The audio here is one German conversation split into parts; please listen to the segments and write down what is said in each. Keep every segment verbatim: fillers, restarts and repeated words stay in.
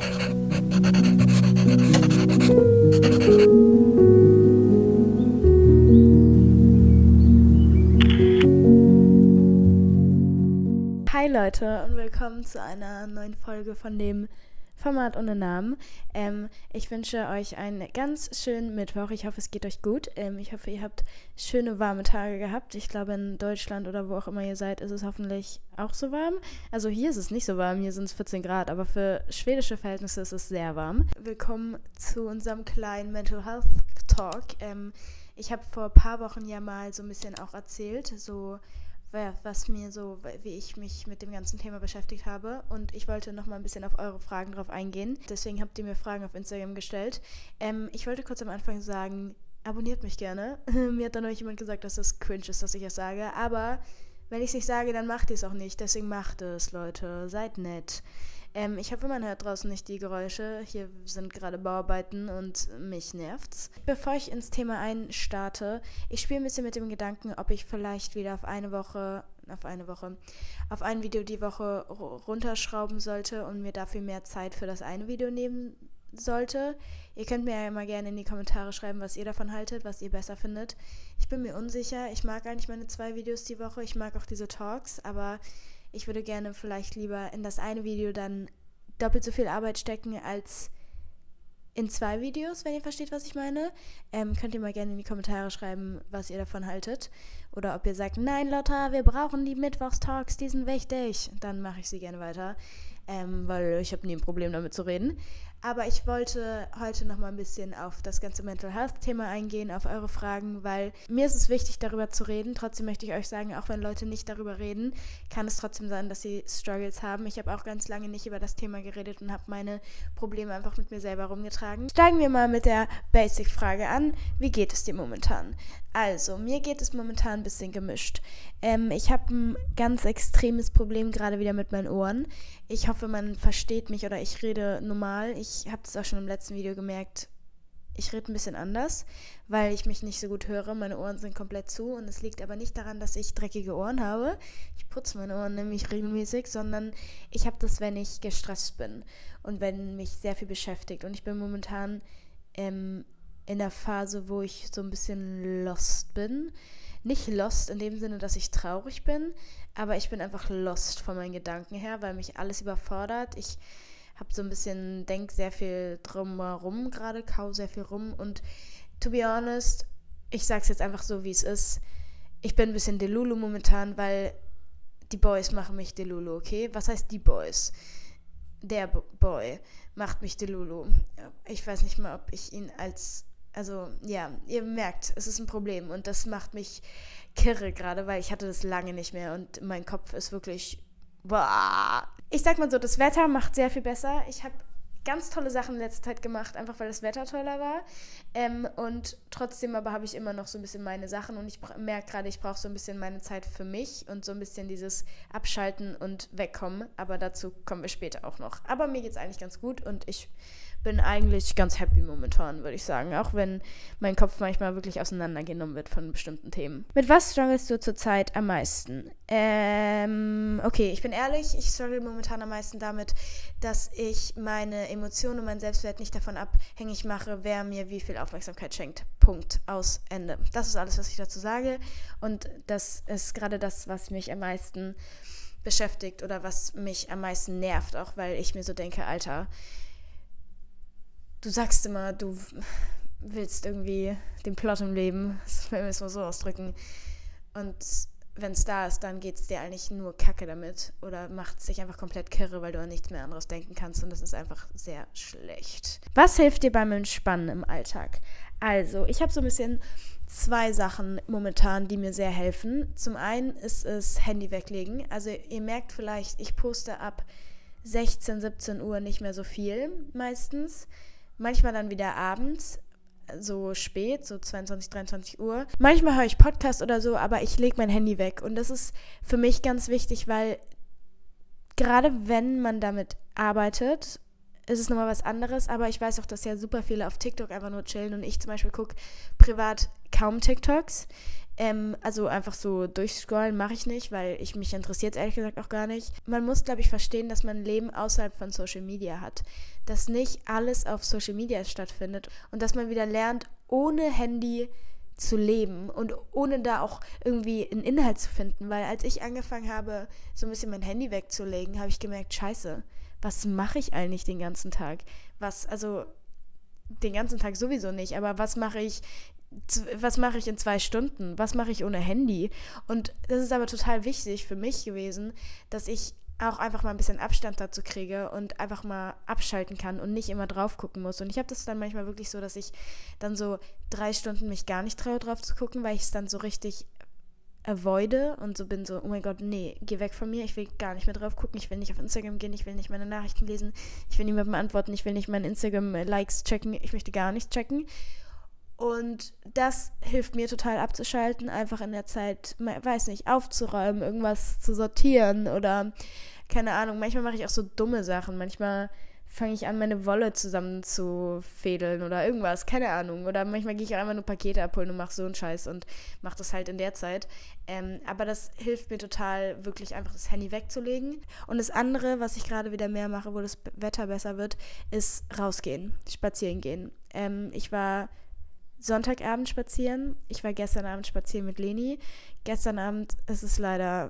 Hi Leute und willkommen zu einer neuen Folge von dem Format ohne Namen. Ähm, ich wünsche euch einen ganz schönen Mittwoch. Ich hoffe, es geht euch gut. Ähm, ich hoffe, ihr habt schöne, warme Tage gehabt. Ich glaube, in Deutschland oder wo auch immer ihr seid, ist es hoffentlich auch so warm. Also hier ist es nicht so warm, hier sind es vierzehn Grad, aber für schwedische Verhältnisse ist es sehr warm. Willkommen zu unserem kleinen Mental Health Talk. Ähm, ich habe vor ein paar Wochen ja mal so ein bisschen auch erzählt, so was mir so, wie ich mich mit dem ganzen Thema beschäftigt habe, und ich wollte noch mal ein bisschen auf eure Fragen drauf eingehen. Deswegen habt ihr mir Fragen auf Instagram gestellt. Ähm, ich wollte kurz am Anfang sagen, abonniert mich gerne. Mir hat dann euch jemand gesagt, dass das cringe ist, dass ich das sage, aber wenn ich es nicht sage, dann macht ihr es auch nicht. Deswegen macht es, Leute. Seid nett. Ähm, ich hoffe, man hört draußen nicht die Geräusche. Hier sind gerade Bauarbeiten und mich nervt's. Bevor ich ins Thema einstarte, ich spiele ein bisschen mit dem Gedanken, ob ich vielleicht wieder auf eine Woche, auf eine Woche, auf ein Video die Woche runterschrauben sollte und mir dafür mehr Zeit für das eine Video nehmen sollte. Ihr könnt mir ja mal gerne in die Kommentare schreiben, was ihr davon haltet, was ihr besser findet. Ich bin mir unsicher. Ich mag eigentlich meine zwei Videos die Woche. Ich mag auch diese Talks, aber ich würde gerne vielleicht lieber in das eine Video dann doppelt so viel Arbeit stecken als in zwei Videos, wenn ihr versteht, was ich meine. Ähm, könnt ihr mal gerne in die Kommentare schreiben, was ihr davon haltet. Oder ob ihr sagt, nein Lotta, wir brauchen die Mittwochstalks, die sind wichtig. Dann mache ich sie gerne weiter, ähm, weil ich habe nie ein Problem damit zu reden. Aber ich wollte heute noch mal ein bisschen auf das ganze Mental Health Thema eingehen, auf eure Fragen, weil mir ist es wichtig, darüber zu reden. Trotzdem möchte ich euch sagen, auch wenn Leute nicht darüber reden, kann es trotzdem sein, dass sie Struggles haben. Ich habe auch ganz lange nicht über das Thema geredet und habe meine Probleme einfach mit mir selber rumgetragen. Steigen wir mal mit der Basic-Frage an. Wie geht es dir momentan? Also, mir geht es momentan ein bisschen gemischt. Ähm, ich habe ein ganz extremes Problem gerade wieder mit meinen Ohren. Ich hoffe, man versteht mich oder ich rede normal. Ich habe das auch schon im letzten Video gemerkt, ich rede ein bisschen anders, weil ich mich nicht so gut höre. Meine Ohren sind komplett zu und es liegt aber nicht daran, dass ich dreckige Ohren habe. Ich putze meine Ohren nämlich regelmäßig, sondern ich habe das, wenn ich gestresst bin und wenn mich sehr viel beschäftigt. Und ich bin momentan ähm, in der Phase, wo ich so ein bisschen lost bin. Nicht lost in dem Sinne, dass ich traurig bin, aber ich bin einfach lost von meinen Gedanken her, weil mich alles überfordert. Ich habe so ein bisschen, denk sehr viel drumherum gerade, kau sehr viel rum und to be honest, ich sag's jetzt einfach so, wie es ist, ich bin ein bisschen Delulu momentan, weil die Boys machen mich Delulu, okay? Was heißt die Boys? Der B- Boy macht mich Delulu. Ich weiß nicht mal, ob ich ihn als, also ja, ihr merkt, es ist ein Problem und das macht mich kirre gerade, weil ich hatte das lange nicht mehr und mein Kopf ist wirklich, boah. Ich sag mal so, das Wetter macht sehr viel besser. Ich habe ganz tolle Sachen in letzter Zeit gemacht, einfach weil das Wetter toller war. Ähm, und trotzdem aber habe ich immer noch so ein bisschen meine Sachen und ich bra- merke gerade, ich brauche so ein bisschen meine Zeit für mich und so ein bisschen dieses Abschalten und Wegkommen. Aber dazu kommen wir später auch noch. Aber mir geht's eigentlich ganz gut und ich bin eigentlich ganz happy momentan, würde ich sagen. Auch wenn mein Kopf manchmal wirklich auseinandergenommen wird von bestimmten Themen. Mit was strugglest du zurzeit am meisten? Ähm, okay, ich bin ehrlich, ich struggle momentan am meisten damit, dass ich meine Emotionen und meinen Selbstwert nicht davon abhängig mache, wer mir wie viel Aufmerksamkeit schenkt. Punkt. Aus. Ende. Das ist alles, was ich dazu sage. Und das ist gerade das, was mich am meisten beschäftigt oder was mich am meisten nervt, auch weil ich mir so denke, Alter, du sagst immer, du willst irgendwie den Plot im Leben, das will ich es mal so ausdrücken. Und wenn es da ist, dann geht es dir eigentlich nur Kacke damit oder macht es dich einfach komplett kirre, weil du an nichts mehr anderes denken kannst und das ist einfach sehr schlecht. Was hilft dir beim Entspannen im Alltag? Also, ich habe so ein bisschen zwei Sachen momentan, die mir sehr helfen. Zum einen ist es Handy weglegen. Also ihr merkt vielleicht, ich poste ab sechzehn, siebzehn Uhr nicht mehr so viel meistens. Manchmal dann wieder abends, so spät, so zweiundzwanzig, dreiundzwanzig Uhr. Manchmal höre ich Podcast oder so, aber ich lege mein Handy weg. Und das ist für mich ganz wichtig, weil gerade wenn man damit arbeitet, ist es nochmal was anderes. Aber ich weiß auch, dass ja super viele auf TikTok einfach nur chillen. Und ich zum Beispiel gucke privat kaum TikToks. Ähm, also einfach so durchscrollen mache ich nicht, weil ich mich interessiert ehrlich gesagt auch gar nicht. Man muss, glaube ich, verstehen, dass man ein Leben außerhalb von Social Media hat. Dass nicht alles auf Social Media stattfindet und dass man wieder lernt, ohne Handy zu leben und ohne da auch irgendwie einen Inhalt zu finden. Weil als ich angefangen habe, so ein bisschen mein Handy wegzulegen, habe ich gemerkt, scheiße, was mache ich eigentlich den ganzen Tag? Was, also den ganzen Tag sowieso nicht, aber was mache ich was mache ich in zwei Stunden? Was mache ich ohne Handy? Und das ist aber total wichtig für mich gewesen, dass ich auch einfach mal ein bisschen Abstand dazu kriege und einfach mal abschalten kann und nicht immer drauf gucken muss. Und ich habe das dann manchmal wirklich so, dass ich dann so drei Stunden mich gar nicht traue, drauf zu gucken, weil ich es dann so richtig avoide und so bin so, oh mein Gott, nee, geh weg von mir, ich will gar nicht mehr drauf gucken, ich will nicht auf Instagram gehen, ich will nicht meine Nachrichten lesen, ich will niemandem antworten, ich will nicht meine Instagram-Likes checken, ich möchte gar nichts checken. Und das hilft mir total abzuschalten, einfach in der Zeit, weiß nicht, aufzuräumen, irgendwas zu sortieren oder, keine Ahnung, manchmal mache ich auch so dumme Sachen, manchmal fange ich an, meine Wolle zusammen zu fädeln oder irgendwas, keine Ahnung. Oder manchmal gehe ich auch einfach nur Pakete abholen und mache so einen Scheiß und mache das halt in der Zeit. Ähm, aber das hilft mir total, wirklich einfach das Handy wegzulegen. Und das andere, was ich gerade wieder mehr mache, wo das Wetter besser wird, ist rausgehen, spazieren gehen. Ähm, ich war Sonntagabend spazieren. Ich war gestern Abend spazieren mit Leni. Gestern Abend ist es leider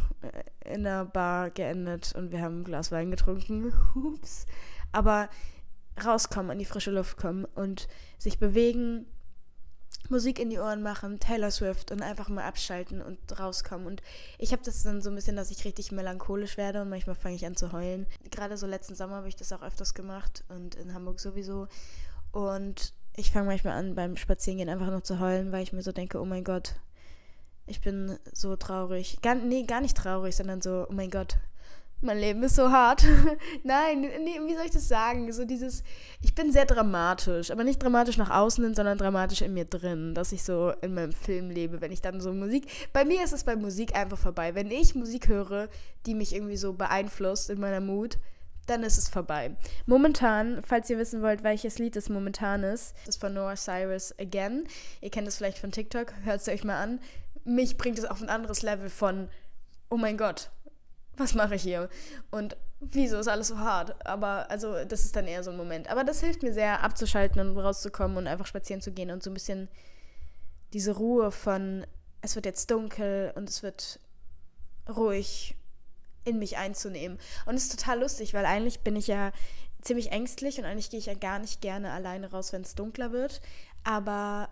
in der Bar geendet und wir haben ein Glas Wein getrunken. Ups. Aber rauskommen, an die frische Luft kommen und sich bewegen, Musik in die Ohren machen, Taylor Swift und einfach mal abschalten und rauskommen. Und ich habe das dann so ein bisschen, dass ich richtig melancholisch werde und manchmal fange ich an zu heulen. Gerade so letzten Sommer habe ich das auch öfters gemacht und in Hamburg sowieso. Und ich fange manchmal an, beim Spazierengehen einfach nur zu heulen, weil ich mir so denke, oh mein Gott, ich bin so traurig. Gar, nee, gar nicht traurig, sondern so, oh mein Gott, mein Leben ist so hart. Nein, nee, wie soll ich das sagen? So dieses, ich bin sehr dramatisch, aber nicht dramatisch nach außen hin, sondern dramatisch in mir drin, dass ich so in meinem Film lebe, wenn ich dann so Musik, bei mir ist es bei Musik einfach vorbei. Wenn ich Musik höre, die mich irgendwie so beeinflusst in meiner Mut, dann ist es vorbei. Momentan, falls ihr wissen wollt, welches Lied es momentan ist, das ist von Noah Cyrus Again. Ihr kennt es vielleicht von TikTok, hört es euch mal an. Mich bringt es auf ein anderes Level von, oh mein Gott, was mache ich hier? Und wieso ist alles so hart? Aber, also, das ist dann eher so ein Moment. Aber das hilft mir sehr, abzuschalten und rauszukommen und einfach spazieren zu gehen und so ein bisschen diese Ruhe von, es wird jetzt dunkel und es wird ruhig in mich einzunehmen. Und es ist total lustig, weil eigentlich bin ich ja ziemlich ängstlich und eigentlich gehe ich ja gar nicht gerne alleine raus, wenn es dunkler wird. Aber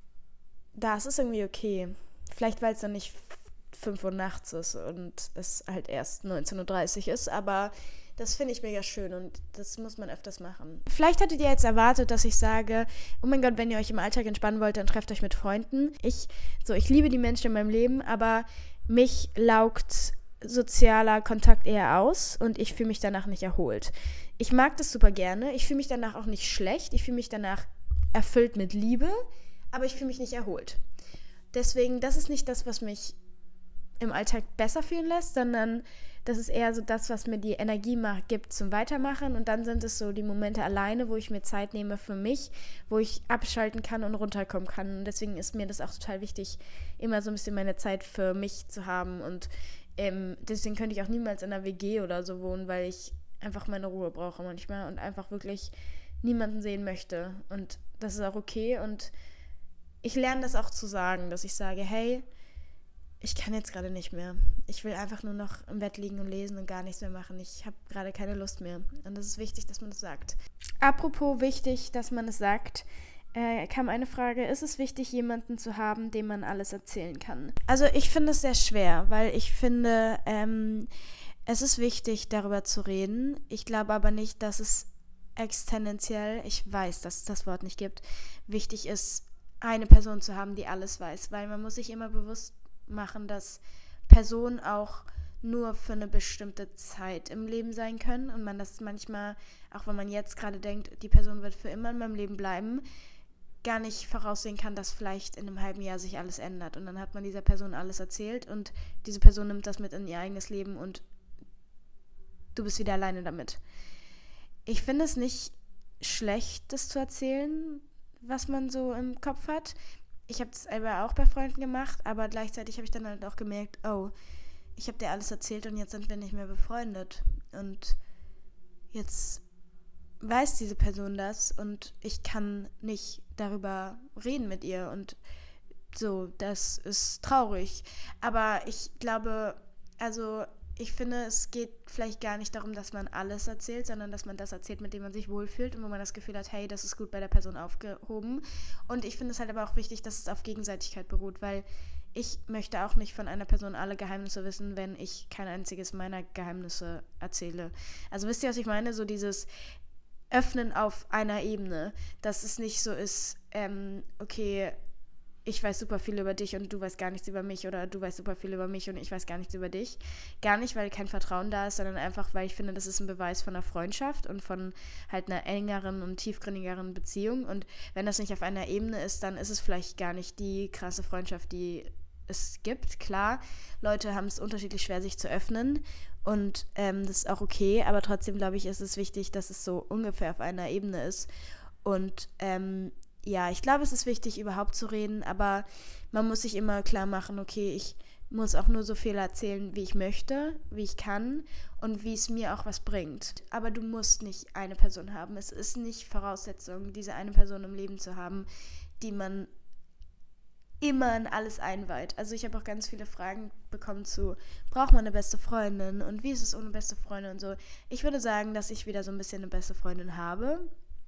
da ist es irgendwie okay. Vielleicht, weil es dann nicht fünf Uhr nachts ist und es halt erst neunzehn Uhr dreißig ist, aber das finde ich mega schön und das muss man öfters machen. Vielleicht hattet ihr jetzt erwartet, dass ich sage, oh mein Gott, wenn ihr euch im Alltag entspannen wollt, dann trefft euch mit Freunden. Ich, so, ich liebe die Menschen in meinem Leben, aber mich laugt sozialer Kontakt eher aus und ich fühle mich danach nicht erholt. Ich mag das super gerne, ich fühle mich danach auch nicht schlecht, ich fühle mich danach erfüllt mit Liebe, aber ich fühle mich nicht erholt. Deswegen, das ist nicht das, was mich im Alltag besser fühlen lässt, sondern das ist eher so das, was mir die Energie gibt zum Weitermachen und dann sind es so die Momente alleine, wo ich mir Zeit nehme für mich, wo ich abschalten kann und runterkommen kann und deswegen ist mir das auch total wichtig, immer so ein bisschen meine Zeit für mich zu haben und ähm, deswegen könnte ich auch niemals in einer W G oder so wohnen, weil ich einfach meine Ruhe brauche manchmal und einfach wirklich niemanden sehen möchte und das ist auch okay und ich lerne das auch zu sagen, dass ich sage, hey, ich kann jetzt gerade nicht mehr. Ich will einfach nur noch im Bett liegen und lesen und gar nichts mehr machen. Ich habe gerade keine Lust mehr. Und das ist wichtig, dass man das sagt. Apropos wichtig, dass man es sagt, äh, kam eine Frage, ist es wichtig, jemanden zu haben, dem man alles erzählen kann? Also ich finde es sehr schwer, weil ich finde, ähm, es ist wichtig, darüber zu reden. Ich glaube aber nicht, dass es exponentiell, ich weiß, dass es das Wort nicht gibt, wichtig ist, eine Person zu haben, die alles weiß. Weil man muss sich immer bewusst machen, dass Personen auch nur für eine bestimmte Zeit im Leben sein können und man das manchmal, auch wenn man jetzt gerade denkt, die Person wird für immer in meinem Leben bleiben, gar nicht voraussehen kann, dass vielleicht in einem halben Jahr sich alles ändert und dann hat man dieser Person alles erzählt und diese Person nimmt das mit in ihr eigenes Leben und du bist wieder alleine damit. Ich finde es nicht schlecht, das zu erzählen, was man so im Kopf hat. ich habe es selber auch bei Freunden gemacht, aber gleichzeitig habe ich dann halt auch gemerkt, oh, ich habe dir alles erzählt und jetzt sind wir nicht mehr befreundet. Und jetzt weiß diese Person das und ich kann nicht darüber reden mit ihr und so, das ist traurig. Aber ich glaube, also ich finde, es geht vielleicht gar nicht darum, dass man alles erzählt, sondern dass man das erzählt, mit dem man sich wohlfühlt und wo man das Gefühl hat, hey, das ist gut bei der Person aufgehoben. Und ich finde es halt aber auch wichtig, dass es auf Gegenseitigkeit beruht, weil ich möchte auch nicht von einer Person alle Geheimnisse wissen, wenn ich kein einziges meiner Geheimnisse erzähle. Also wisst ihr, was ich meine? So dieses Öffnen auf einer Ebene, dass es nicht so ist, ähm, okay, ich weiß super viel über dich und du weißt gar nichts über mich oder du weißt super viel über mich und ich weiß gar nichts über dich. Gar nicht, weil kein Vertrauen da ist, sondern einfach, weil ich finde, das ist ein Beweis von einer Freundschaft und von halt einer engeren und tiefgründigeren Beziehung. Und wenn das nicht auf einer Ebene ist, dann ist es vielleicht gar nicht die krasse Freundschaft, die es gibt. Klar, Leute haben es unterschiedlich schwer, sich zu öffnen und ähm, das ist auch okay, aber trotzdem, glaube ich, ist es wichtig, dass es so ungefähr auf einer Ebene ist. Und ähm, ja, ich glaube, es ist wichtig, überhaupt zu reden, aber man muss sich immer klar machen, okay, ich muss auch nur so viel erzählen, wie ich möchte, wie ich kann und wie es mir auch was bringt. Aber du musst nicht eine Person haben. Es ist nicht Voraussetzung, diese eine Person im Leben zu haben, die man immer in alles einweiht. Also ich habe auch ganz viele Fragen bekommen zu, braucht man eine beste Freundin und wie ist es ohne beste Freundin und so. Ich würde sagen, dass ich wieder so ein bisschen eine beste Freundin habe.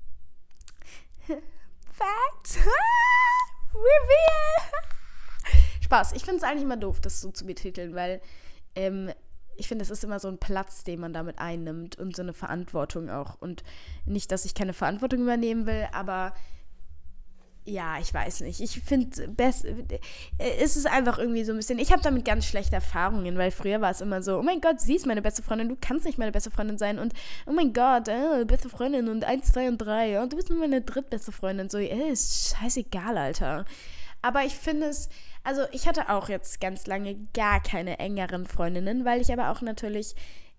Facts. Reveal. Spaß. Ich finde es eigentlich immer doof, das so zu betiteln, weil ähm, ich finde, es ist immer so ein Platz, den man damit einnimmt und so eine Verantwortung auch. Und nicht, dass ich keine Verantwortung übernehmen will, aber ja, ich weiß nicht. Ich finde, best, es ist einfach irgendwie so ein bisschen, ich habe damit ganz schlechte Erfahrungen, weil früher war es immer so, oh mein Gott, sie ist meine beste Freundin, du kannst nicht meine beste Freundin sein und oh mein Gott, äh, beste Freundin und eins, zwei und drei und du bist nur meine drittbeste Freundin. So, äh, ist scheißegal, Alter. Aber ich finde es, also ich hatte auch jetzt ganz lange gar keine engeren Freundinnen, weil ich aber auch natürlich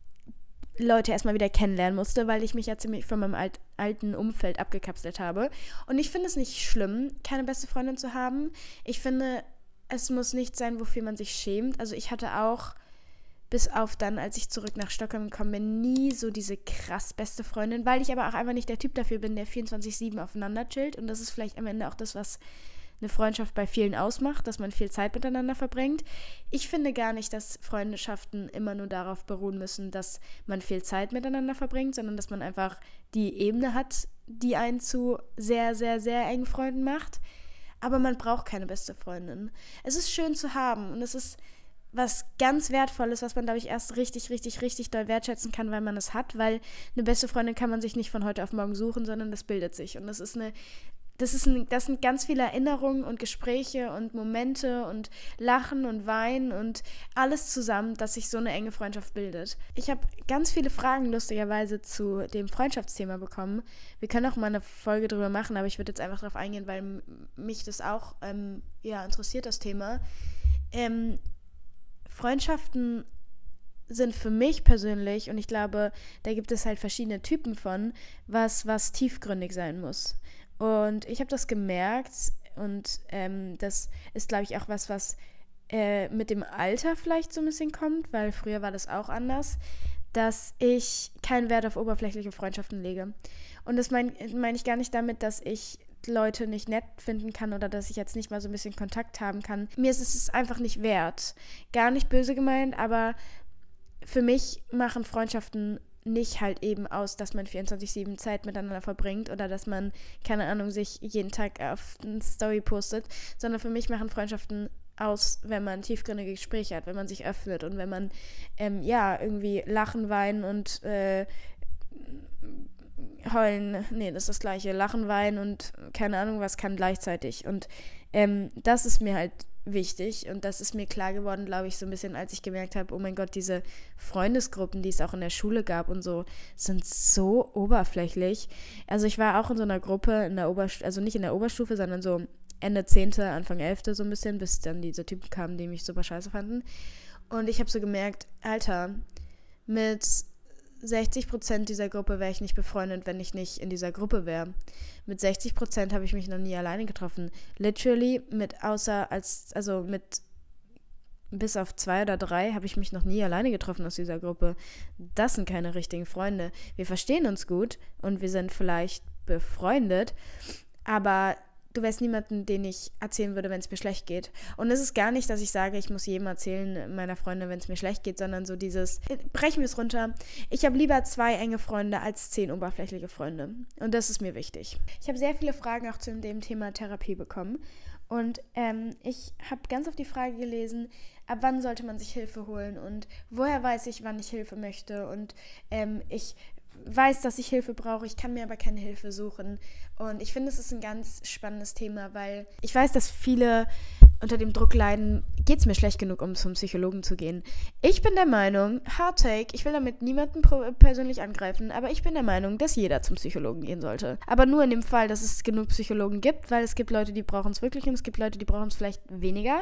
Leute erstmal wieder kennenlernen musste, weil ich mich ja ziemlich von meinem alt, alten Umfeld abgekapselt habe. Und ich finde es nicht schlimm, keine beste Freundin zu haben. Ich finde, es muss nicht sein, wofür man sich schämt. Also ich hatte auch, bis auf dann, als ich zurück nach Stockholm gekommen bin, nie so diese krass beste Freundin, weil ich aber auch einfach nicht der Typ dafür bin, der vierundzwanzig sieben aufeinander chillt. Und das ist vielleicht am Ende auch das, was eine Freundschaft bei vielen ausmacht, dass man viel Zeit miteinander verbringt. Ich finde gar nicht, dass Freundschaften immer nur darauf beruhen müssen, dass man viel Zeit miteinander verbringt, sondern dass man einfach die Ebene hat, die einen zu sehr, sehr, sehr engen Freunden macht. Aber man braucht keine beste Freundin. Es ist schön zu haben und es ist was ganz Wertvolles, was man, glaube ich, erst richtig, richtig, richtig doll wertschätzen kann, weil man es hat, weil eine beste Freundin kann man sich nicht von heute auf morgen suchen, sondern das bildet sich. Und das ist eine Das, ist ein, das sind ganz viele Erinnerungen und Gespräche und Momente und Lachen und Weinen und alles zusammen, dass sich so eine enge Freundschaft bildet. Ich habe ganz viele Fragen lustigerweise zu dem Freundschaftsthema bekommen. Wir können auch mal eine Folge drüber machen, aber ich würde jetzt einfach darauf eingehen, weil mich das auch ähm, ja, interessiert, das Thema. Ähm, Freundschaften sind für mich persönlich, und ich glaube, da gibt es halt verschiedene Typen von, was, was tiefgründig sein muss. Und ich habe das gemerkt und ähm, das ist, glaube ich, auch was, was äh, mit dem Alter vielleicht so ein bisschen kommt, weil früher war das auch anders, dass ich keinen Wert auf oberflächliche Freundschaften lege. Und das meine mein ich gar nicht damit, dass ich Leute nicht nett finden kann oder dass ich jetzt nicht mal so ein bisschen Kontakt haben kann. Mir ist es einfach nicht wert. Gar nicht böse gemeint, aber für mich machen Freundschaften nicht halt eben aus, dass man vierundzwanzig sieben Zeit miteinander verbringt oder dass man, keine Ahnung, sich jeden Tag auf eine Story postet, sondern für mich machen Freundschaften aus, wenn man tiefgründige Gespräche hat, wenn man sich öffnet und wenn man, ähm, ja, irgendwie lachen, weinen und äh, heulen, nee, das ist das Gleiche, lachen, weinen und keine Ahnung was kann gleichzeitig und ähm, das ist mir halt wichtig und das ist mir klar geworden, glaube ich, so ein bisschen, als ich gemerkt habe, oh mein Gott, diese Freundesgruppen, die es auch in der Schule gab und so, sind so oberflächlich. Also ich war auch in so einer Gruppe, in der Oberstufe, also nicht in der Oberstufe, sondern so Ende zehnte, Anfang elfte so ein bisschen, bis dann diese Typen kamen, die mich super scheiße fanden. Und ich habe so gemerkt, Alter, mit sechzig Prozent dieser Gruppe wäre ich nicht befreundet, wenn ich nicht in dieser Gruppe wäre. Mit sechzig Prozent habe ich mich noch nie alleine getroffen. Literally mit außer als, also mit bis auf zwei oder drei habe ich mich noch nie alleine getroffen aus dieser Gruppe. Das sind keine richtigen Freunde. Wir verstehen uns gut und wir sind vielleicht befreundet, aber du wärst niemanden, den ich erzählen würde, wenn es mir schlecht geht. Und es ist gar nicht, dass ich sage, ich muss jedem erzählen, meiner Freunde, wenn es mir schlecht geht, sondern so dieses, brechen wir es runter. Ich habe lieber zwei enge Freunde als zehn oberflächliche Freunde. Und das ist mir wichtig. Ich habe sehr viele Fragen auch zu dem Thema Therapie bekommen. Und ähm, ich habe ganz oft die Frage gelesen, ab wann sollte man sich Hilfe holen und woher weiß ich, wann ich Hilfe möchte. Und ähm, ich weiß, dass ich Hilfe brauche, ich kann mir aber keine Hilfe suchen. Und ich finde, es ist ein ganz spannendes Thema, weil ich weiß, dass viele unter dem Druck leiden, geht es mir schlecht genug, um zum Psychologen zu gehen. Ich bin der Meinung, Hard Take, ich will damit niemanden pro- persönlich angreifen, aber ich bin der Meinung, dass jeder zum Psychologen gehen sollte. Aber nur in dem Fall, dass es genug Psychologen gibt, weil es gibt Leute, die brauchen es wirklich und es gibt Leute, die brauchen es vielleicht weniger.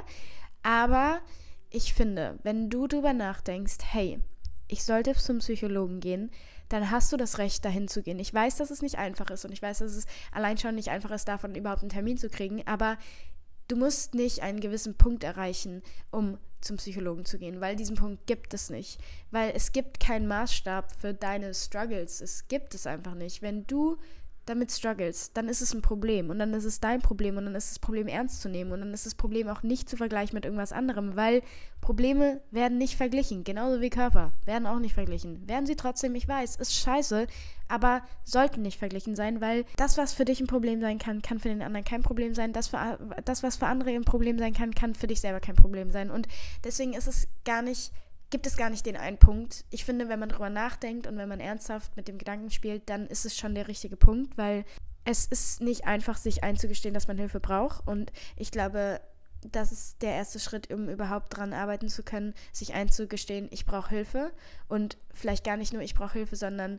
Aber ich finde, wenn du drüber nachdenkst, hey, ich sollte zum Psychologen gehen, dann hast du das Recht, dahin zu gehen. Ich weiß, dass es nicht einfach ist und ich weiß, dass es allein schon nicht einfach ist, davon überhaupt einen Termin zu kriegen, aber du musst nicht einen gewissen Punkt erreichen, um zum Psychologen zu gehen, weil diesen Punkt gibt es nicht. Weil es gibt keinen Maßstab für deine Struggles. Es gibt es einfach nicht. Wenn du damit struggles, dann ist es ein Problem und dann ist es dein Problem und dann ist das Problem ernst zu nehmen und dann ist das Problem auch nicht zu vergleichen mit irgendwas anderem, weil Probleme werden nicht verglichen, genauso wie Körper, werden auch nicht verglichen. Werden sie trotzdem, ich weiß, ist scheiße, aber sollten nicht verglichen sein, weil das, was für dich ein Problem sein kann, kann für den anderen kein Problem sein. Das, für, das was für andere ein Problem sein kann, kann für dich selber kein Problem sein. Und deswegen ist es gar nicht gibt es gar nicht den einen Punkt. Ich finde, wenn man drüber nachdenkt und wenn man ernsthaft mit dem Gedanken spielt, dann ist es schon der richtige Punkt, weil es ist nicht einfach, sich einzugestehen, dass man Hilfe braucht. Und ich glaube, das ist der erste Schritt, um überhaupt dran arbeiten zu können, sich einzugestehen, ich brauche Hilfe. Und vielleicht gar nicht nur, ich brauche Hilfe, sondern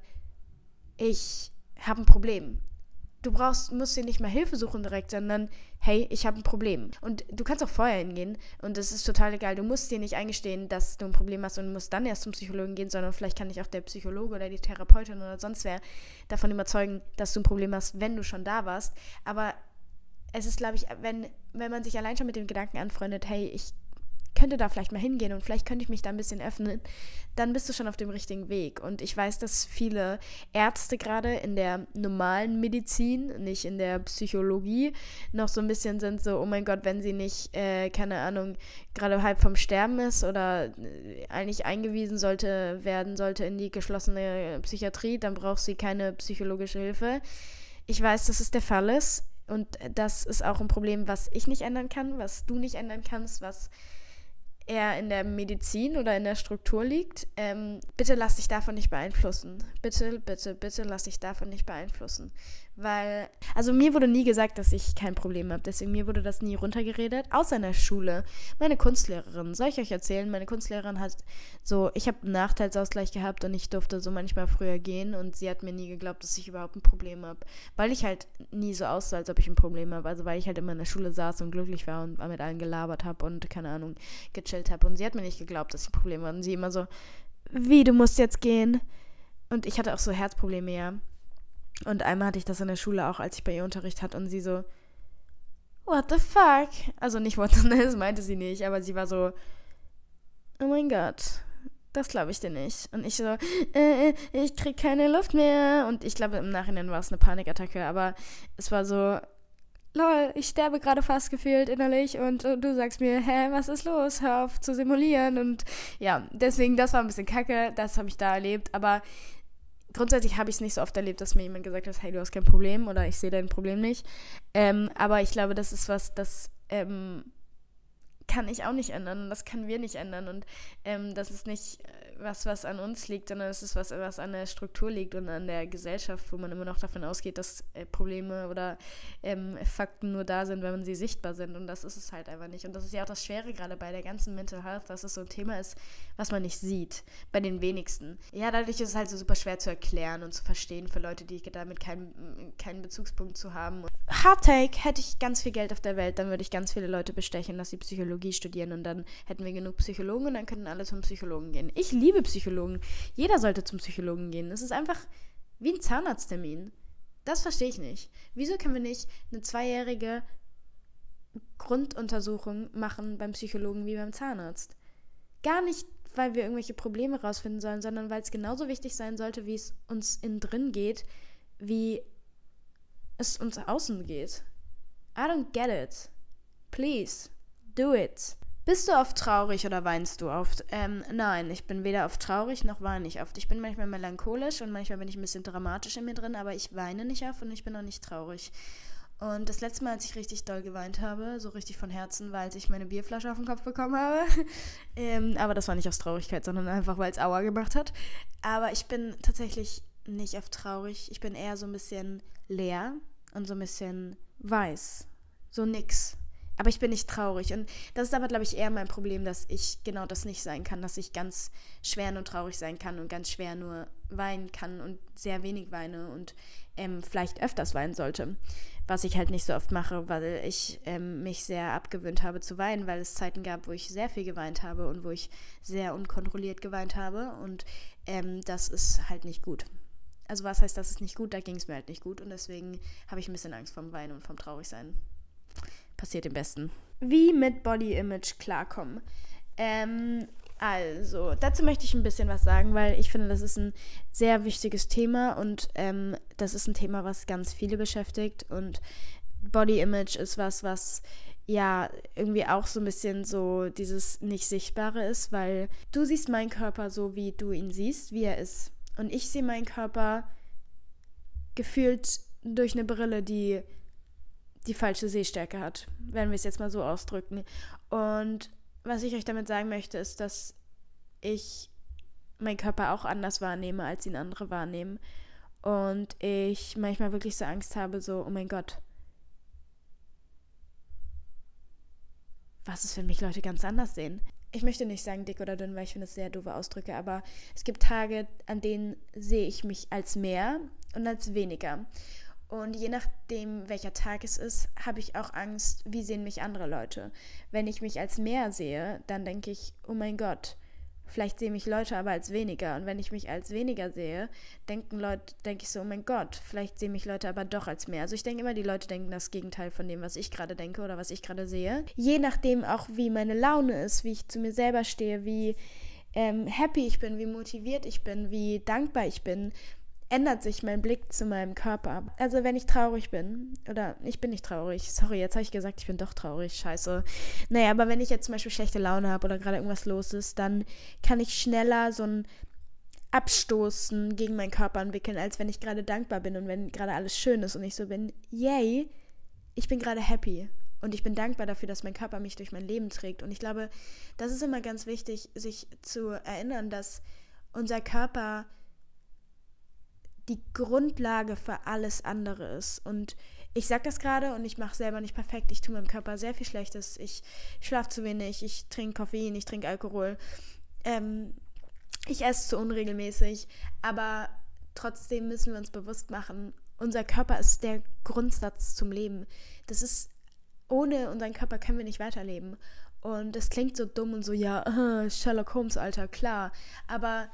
ich habe ein Problem. Du brauchst, musst dir nicht mal Hilfe suchen direkt, sondern hey, ich habe ein Problem. Und du kannst auch vorher hingehen und das ist total egal. Du musst dir nicht eingestehen, dass du ein Problem hast und musst dann erst zum Psychologen gehen, sondern vielleicht kann dich auch der Psychologe oder die Therapeutin oder sonst wer davon überzeugen, dass du ein Problem hast, wenn du schon da warst. Aber es ist, glaube ich, wenn, wenn man sich allein schon mit dem Gedanken anfreundet, hey, ich könnte da vielleicht mal hingehen und vielleicht könnte ich mich da ein bisschen öffnen, dann bist du schon auf dem richtigen Weg. Und ich weiß, dass viele Ärzte gerade in der normalen Medizin, nicht in der Psychologie, noch so ein bisschen sind so, oh mein Gott, wenn sie nicht, äh, keine Ahnung, gerade halb vom Sterben ist oder eigentlich eingewiesen sollte werden sollte in die geschlossene Psychiatrie, dann braucht sie keine psychologische Hilfe. Ich weiß, dass es der Fall ist und das ist auch ein Problem, was ich nicht ändern kann, was du nicht ändern kannst, was eher in der Medizin oder in der Struktur liegt. Ähm, bitte lass dich davon nicht beeinflussen. Bitte, bitte, bitte lass dich davon nicht beeinflussen. Weil, also mir wurde nie gesagt, dass ich kein Problem habe. Deswegen mir wurde das nie runtergeredet. Außer in der Schule. Meine Kunstlehrerin, soll ich euch erzählen? Meine Kunstlehrerin hat so, ich habe einen Nachteilsausgleich gehabt und ich durfte so manchmal früher gehen und sie hat mir nie geglaubt, dass ich überhaupt ein Problem habe. Weil ich halt nie so aussah, als ob ich ein Problem habe. Also weil ich halt immer in der Schule saß und glücklich war und mit allen gelabert habe und, keine Ahnung, gechillt habe. Und sie hat mir nicht geglaubt, dass ich ein Problem habe. Und sie immer so, wie, du musst jetzt gehen? Und ich hatte auch so Herzprobleme, ja. Und einmal hatte ich das in der Schule auch, als ich bei ihr Unterricht hatte und sie so, what the fuck? Also nicht what the fuck, das meinte sie nicht, aber sie war so, oh mein Gott, das glaube ich dir nicht. Und ich so, äh, ich krieg keine Luft mehr. Und ich glaube, im Nachhinein war es eine Panikattacke, aber es war so, lol, ich sterbe gerade fast gefühlt innerlich und, und du sagst mir, hä, was ist los? Hör auf zu simulieren. Und ja, deswegen, das war ein bisschen kacke, das habe ich da erlebt, aber grundsätzlich habe ich es nicht so oft erlebt, dass mir jemand gesagt hat, hey, du hast kein Problem oder ich sehe dein Problem nicht. Ähm, aber ich glaube, das ist was, das ähm, kann ich auch nicht ändern und das können wir nicht ändern. Und ähm, das ist nicht was, was an uns liegt, sondern es ist was, was an der Struktur liegt und an der Gesellschaft, wo man immer noch davon ausgeht, dass äh, Probleme oder ähm, Fakten nur da sind, wenn man sie sichtbar sind. Und das ist es halt einfach nicht. Und das ist ja auch das Schwere gerade bei der ganzen Mental Health, dass es so ein Thema ist, was man nicht sieht, bei den wenigsten. Ja, dadurch ist es halt so super schwer zu erklären und zu verstehen für Leute, die damit keinen, keinen Bezugspunkt zu haben. Hard Take, hätte ich ganz viel Geld auf der Welt, dann würde ich ganz viele Leute bestechen, dass sie Psychologie Psychologie studieren und dann hätten wir genug Psychologen und dann könnten alle zum Psychologen gehen. Ich liebe Psychologen. Jeder sollte zum Psychologen gehen. Es ist einfach wie ein Zahnarzttermin. Das verstehe ich nicht. Wieso können wir nicht eine zweijährige Grunduntersuchung machen beim Psychologen wie beim Zahnarzt? Gar nicht, weil wir irgendwelche Probleme rausfinden sollen, sondern weil es genauso wichtig sein sollte, wie es uns innen drin geht, wie es uns außen geht. I don't get it. Please, do it. Bist du oft traurig oder weinst du oft? Ähm, nein, ich bin weder oft traurig noch weine ich oft. Ich bin manchmal melancholisch und manchmal bin ich ein bisschen dramatisch in mir drin, aber ich weine nicht oft und ich bin auch nicht traurig. Und das letzte Mal, als ich richtig doll geweint habe, so richtig von Herzen, war, als ich meine Bierflasche auf den Kopf bekommen habe. ähm, aber das war nicht aus Traurigkeit, sondern einfach, weil es Aua gemacht hat. Aber ich bin tatsächlich nicht oft traurig. Ich bin eher so ein bisschen leer und so ein bisschen weiß. So nix. Aber ich bin nicht traurig. Und das ist aber, glaube ich, eher mein Problem, dass ich genau das nicht sein kann, dass ich ganz schwer nur traurig sein kann und ganz schwer nur weinen kann und sehr wenig weine und ähm, vielleicht öfters weinen sollte. Was ich halt nicht so oft mache, weil ich ähm, mich sehr abgewöhnt habe zu weinen, weil es Zeiten gab, wo ich sehr viel geweint habe und wo ich sehr unkontrolliert geweint habe und ähm, das ist halt nicht gut. Also was heißt, das ist nicht gut? Da ging es mir halt nicht gut und deswegen habe ich ein bisschen Angst vorm Weinen und vom Traurigsein. Passiert dem Besten. Wie mit Body Image klarkommen. Ähm, also, dazu möchte ich ein bisschen was sagen, weil ich finde, das ist ein sehr wichtiges Thema und ähm, das ist ein Thema, was ganz viele beschäftigt und Body Image ist was, was ja irgendwie auch so ein bisschen so dieses Nicht-Sichtbare ist, weil du siehst meinen Körper so, wie du ihn siehst, wie er ist. Und ich sehe meinen Körper gefühlt durch eine Brille, die die falsche Sehstärke hat, wenn wir es jetzt mal so ausdrücken. Und was ich euch damit sagen möchte, ist, dass ich meinen Körper auch anders wahrnehme, als ihn andere wahrnehmen. Und ich manchmal wirklich so Angst habe, so, oh mein Gott, was ist, wenn mich Leute ganz anders sehen? Ich möchte nicht sagen dick oder dünn, weil ich finde das sehr doofe Ausdrücke, aber es gibt Tage, an denen sehe ich mich als mehr und als weniger. Und je nachdem, welcher Tag es ist, habe ich auch Angst, wie sehen mich andere Leute. Wenn ich mich als mehr sehe, dann denke ich, oh mein Gott, vielleicht sehen mich Leute aber als weniger. Und wenn ich mich als weniger sehe, denken Leute, denke ich so, oh mein Gott, vielleicht sehen mich Leute aber doch als mehr. Also ich denke immer, die Leute denken das Gegenteil von dem, was ich gerade denke oder was ich gerade sehe. Je nachdem auch, wie meine Laune ist, wie ich zu mir selber stehe, wie ähm, happy ich bin, wie motiviert ich bin, wie dankbar ich bin, ändert sich mein Blick zu meinem Körper. Also wenn ich traurig bin, oder ich bin nicht traurig, sorry, jetzt habe ich gesagt, ich bin doch traurig, scheiße. Naja, aber wenn ich jetzt zum Beispiel schlechte Laune habe oder gerade irgendwas los ist, dann kann ich schneller so ein Abstoßen gegen meinen Körper entwickeln, als wenn ich gerade dankbar bin und wenn gerade alles schön ist und ich so bin, yay, ich bin gerade happy. Und ich bin dankbar dafür, dass mein Körper mich durch mein Leben trägt. Und ich glaube, das ist immer ganz wichtig, sich zu erinnern, dass unser Körper die Grundlage für alles andere ist. Und ich sage das gerade und ich mache selber nicht perfekt. Ich tue meinem Körper sehr viel Schlechtes. Ich schlafe zu wenig, ich trinke Koffein, ich trinke Alkohol. Ähm, ich esse zu unregelmäßig. Aber trotzdem müssen wir uns bewusst machen, unser Körper ist der Grundsatz zum Leben. Das ist, ohne unseren Körper können wir nicht weiterleben. Und das klingt so dumm und so, ja, Sherlock Holmes, Alter, klar. Aber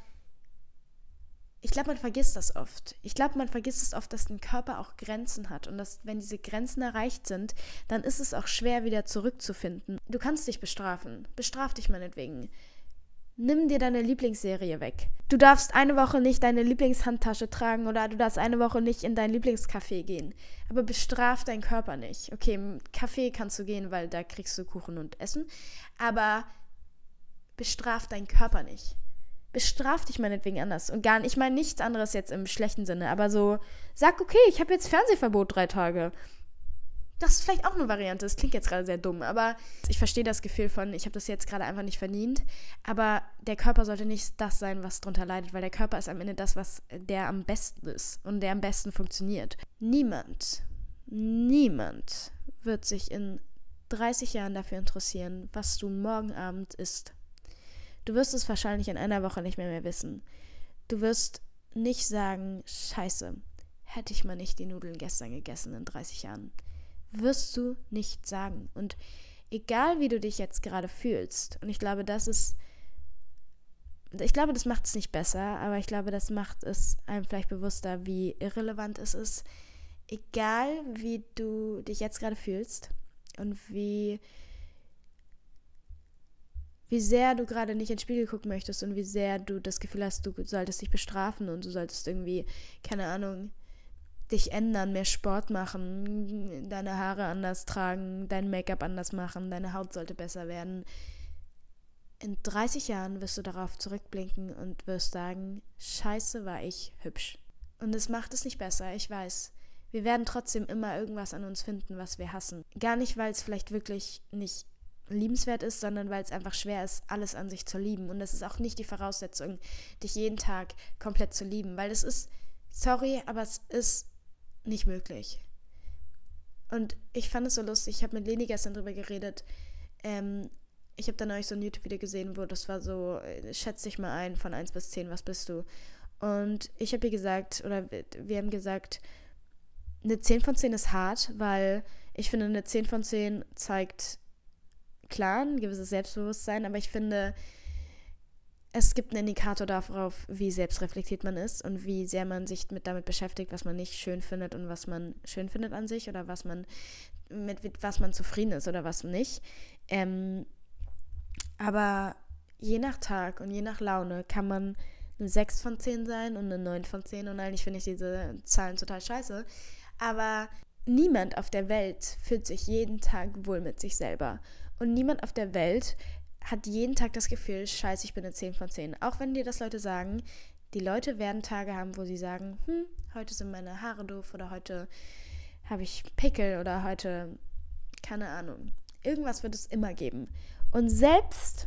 ich glaube, man vergisst das oft. Ich glaube, man vergisst es oft, dass ein Körper auch Grenzen hat und dass, wenn diese Grenzen erreicht sind, dann ist es auch schwer, wieder zurückzufinden. Du kannst dich bestrafen. Bestraf dich meinetwegen. Nimm dir deine Lieblingsserie weg. Du darfst eine Woche nicht deine Lieblingshandtasche tragen oder du darfst eine Woche nicht in dein Lieblingscafé gehen. Aber bestraf deinen Körper nicht. Okay, im Café kannst du gehen, weil da kriegst du Kuchen und Essen. Aber bestraf deinen Körper nicht. Bestraf dich meinetwegen anders. Und gar nicht, ich meine nichts anderes jetzt im schlechten Sinne, aber so, sag, okay, ich habe jetzt Fernsehverbot drei Tage. Das ist vielleicht auch eine Variante. Das klingt jetzt gerade sehr dumm, aber ich verstehe das Gefühl von, ich habe das jetzt gerade einfach nicht verdient. Aber der Körper sollte nicht das sein, was drunter leidet, weil der Körper ist am Ende das, was der am besten ist und der am besten funktioniert. Niemand, niemand wird sich in dreißig Jahren dafür interessieren, was du morgen Abend isst. Du wirst es wahrscheinlich in einer Woche nicht mehr, mehr wissen. Du wirst nicht sagen, scheiße, hätte ich mal nicht die Nudeln gestern gegessen in dreißig Jahren. Wirst du nicht sagen. Und egal wie du dich jetzt gerade fühlst, und ich glaube, das ist, ich glaube, das macht es nicht besser, aber ich glaube, das macht es einem vielleicht bewusster, wie irrelevant es ist, egal wie du dich jetzt gerade fühlst und wie, wie sehr du gerade nicht in den Spiegel gucken möchtest und wie sehr du das Gefühl hast, du solltest dich bestrafen und du solltest irgendwie, keine Ahnung, dich ändern, mehr Sport machen, deine Haare anders tragen, dein Make-up anders machen, deine Haut sollte besser werden. In dreißig Jahren wirst du darauf zurückblinken und wirst sagen, scheiße, war ich hübsch. Und es macht es nicht besser, ich weiß. Wir werden trotzdem immer irgendwas an uns finden, was wir hassen. Gar nicht, weil es vielleicht wirklich nicht liebenswert ist, sondern weil es einfach schwer ist, alles an sich zu lieben. Und das ist auch nicht die Voraussetzung, dich jeden Tag komplett zu lieben. Weil es ist, sorry, aber es ist nicht möglich. Und ich fand es so lustig, ich habe mit Leni gestern drüber geredet, ähm, ich habe dann neulich so ein YouTube-Video gesehen, wo das war so, schätz dich mal ein, von eins bis zehn, was bist du? Und ich habe ihr gesagt, oder wir haben gesagt, eine zehn von zehn ist hart, weil ich finde, eine zehn von zehn zeigt, klar, ein gewisses Selbstbewusstsein, aber ich finde, es gibt einen Indikator darauf, wie selbstreflektiert man ist und wie sehr man sich mit damit beschäftigt, was man nicht schön findet und was man schön findet an sich oder was man, mit, mit was man zufrieden ist oder was nicht. Ähm, aber je nach Tag und je nach Laune kann man eine sechs von zehn sein und eine neun von zehn und eigentlich finde ich diese Zahlen total scheiße. Aber niemand auf der Welt fühlt sich jeden Tag wohl mit sich selber. Und niemand auf der Welt hat jeden Tag das Gefühl, scheiße, ich bin eine zehn von zehn. Auch wenn dir das Leute sagen, die Leute werden Tage haben, wo sie sagen, hm, heute sind meine Haare doof oder heute habe ich Pickel oder heute, keine Ahnung. Irgendwas wird es immer geben. Und selbst,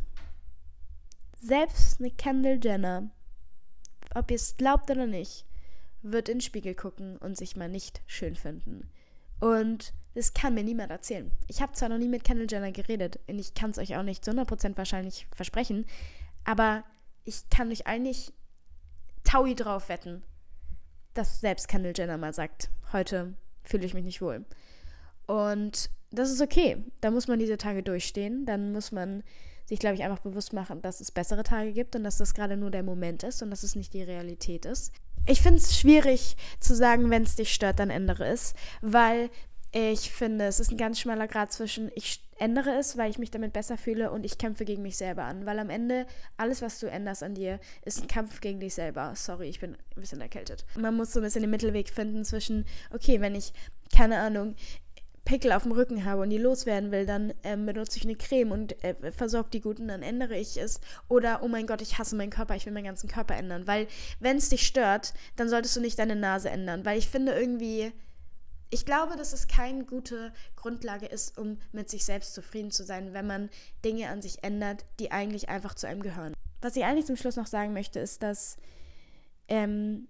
selbst eine Kendall Jenner, ob ihr es glaubt oder nicht, wird in den Spiegel gucken und sich mal nicht schön finden. Und das kann mir niemand erzählen. Ich habe zwar noch nie mit Kendall Jenner geredet und ich kann es euch auch nicht zu hundert Prozent wahrscheinlich versprechen, aber ich kann euch eigentlich Taui drauf wetten, dass selbst Kendall Jenner mal sagt, heute fühle ich mich nicht wohl. Und das ist okay. Da muss man diese Tage durchstehen. Dann muss man sich, glaube ich, einfach bewusst machen, dass es bessere Tage gibt und dass das gerade nur der Moment ist und dass es nicht die Realität ist. Ich finde es schwierig zu sagen, wenn es dich stört, dann ändere es, weil ich finde, es ist ein ganz schmaler Grat zwischen ich ändere es, weil ich mich damit besser fühle und ich kämpfe gegen mich selber an, weil am Ende alles, was du änderst an dir, ist ein Kampf gegen dich selber. Sorry, ich bin ein bisschen erkältet. Man muss so ein bisschen den Mittelweg finden zwischen, okay, wenn ich, keine Ahnung, Pickel auf dem Rücken habe und die loswerden will, dann ähm, benutze ich eine Creme und äh, versorge die gut und dann ändere ich es. Oder, oh mein Gott, ich hasse meinen Körper, ich will meinen ganzen Körper ändern. Weil, wenn es dich stört, dann solltest du nicht deine Nase ändern. Weil ich finde irgendwie, ich glaube, dass es keine gute Grundlage ist, um mit sich selbst zufrieden zu sein, wenn man Dinge an sich ändert, die eigentlich einfach zu einem gehören. Was ich eigentlich zum Schluss noch sagen möchte, ist, dass ähm,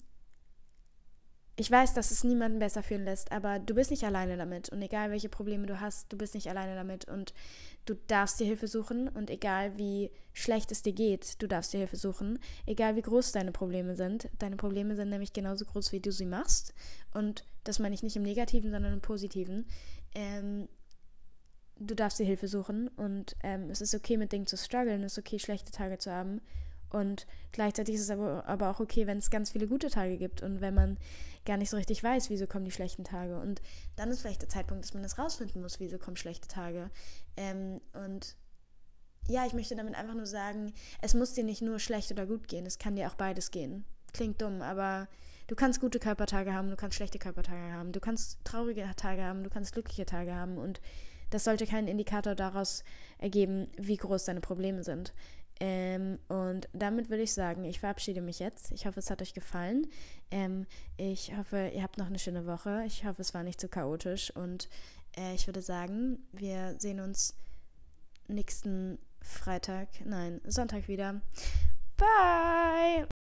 ich weiß, dass es niemanden besser fühlen lässt, aber du bist nicht alleine damit und egal welche Probleme du hast, du bist nicht alleine damit und du darfst dir Hilfe suchen und egal wie schlecht es dir geht, du darfst dir Hilfe suchen, egal wie groß deine Probleme sind. Deine Probleme sind nämlich genauso groß, wie du sie machst und das meine ich nicht im Negativen, sondern im Positiven. Ähm, du darfst dir Hilfe suchen und ähm, es ist okay, mit Dingen zu strugglen, es ist okay, schlechte Tage zu haben. Und gleichzeitig ist es aber, aber auch okay, wenn es ganz viele gute Tage gibt und wenn man gar nicht so richtig weiß, wieso kommen die schlechten Tage. Und dann ist vielleicht der Zeitpunkt, dass man das rausfinden muss, wieso kommen schlechte Tage. Ähm, und ja, ich möchte damit einfach nur sagen, es muss dir nicht nur schlecht oder gut gehen, es kann dir auch beides gehen. Klingt dumm, aber du kannst gute Körpertage haben, du kannst schlechte Körpertage haben, du kannst traurige Tage haben, du kannst glückliche Tage haben und das sollte keinen Indikator daraus ergeben, wie groß deine Probleme sind. Ähm, und damit würde ich sagen, ich verabschiede mich jetzt. Ich hoffe, es hat euch gefallen. Ähm, ich hoffe, ihr habt noch eine schöne Woche. Ich hoffe, es war nicht zu chaotisch. Und äh, ich würde sagen, wir sehen uns nächsten Freitag, nein, Sonntag wieder. Bye!